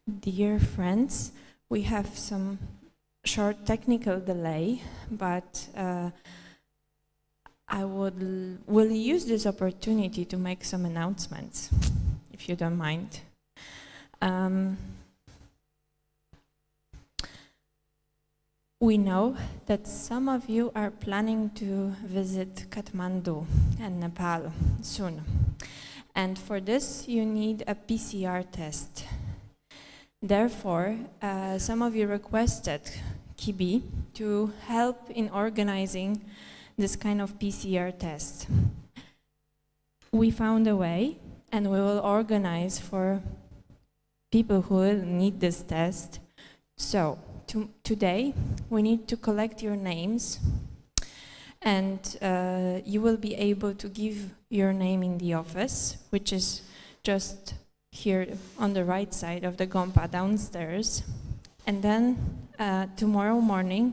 Dear friends, we have some short technical delay, but I will use this opportunity to make some announcements, if you don't mind. We know that some of you are planning to visit Kathmandu and Nepal soon. And for this, you need a PCR test. Therefore, some of you requested Kibi to help in organizing this kind of PCR test. We found a way, and we will organize for people who will need this test. So, today, we need to collect your names, and you will be able to give your name in the office, which is just here on the right side of the Gompa downstairs. And then tomorrow morning,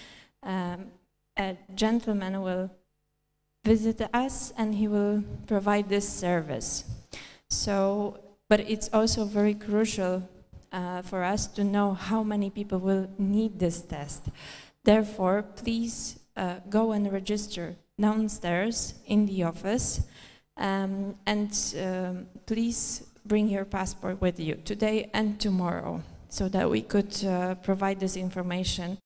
a gentleman will visit us and he will provide this service. So, but it's also very crucial for us to know how many people will need this test. Therefore, please go and register downstairs in the office, and please bring your passport with you today and tomorrow so that we could provide this information.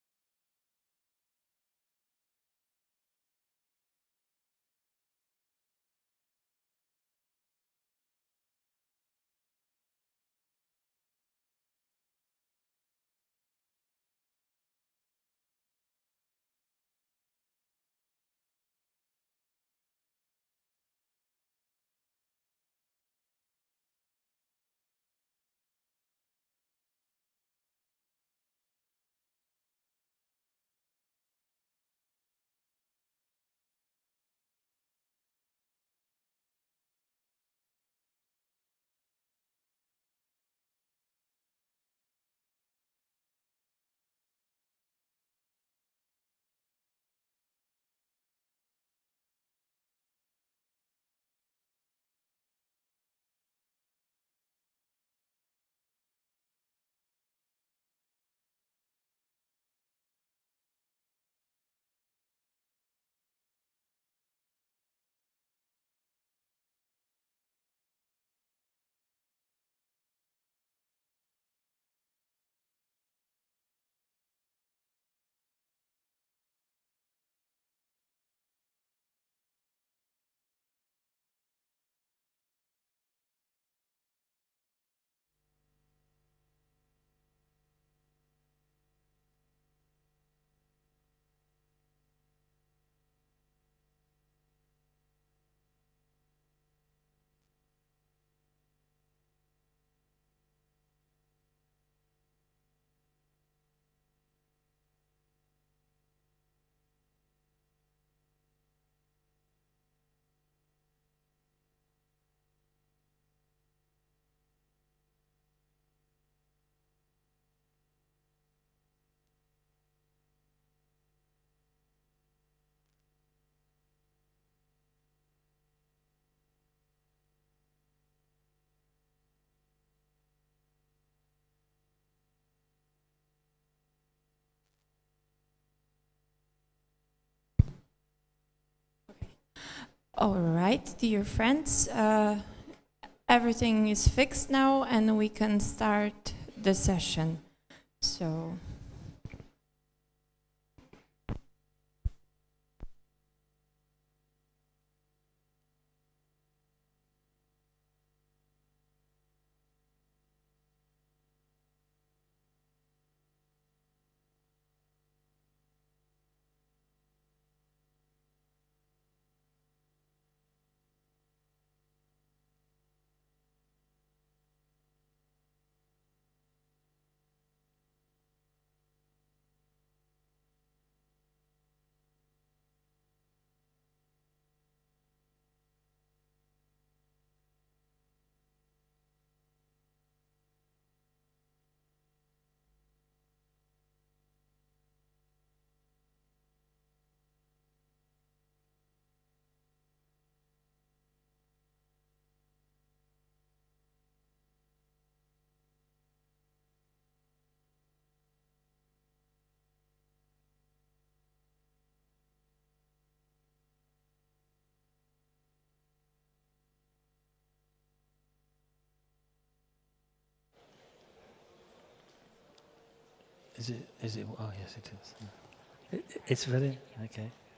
All right, dear friends, everything is fixed now and we can start the session. So. Is it? Oh, yes, it is. It's very okay.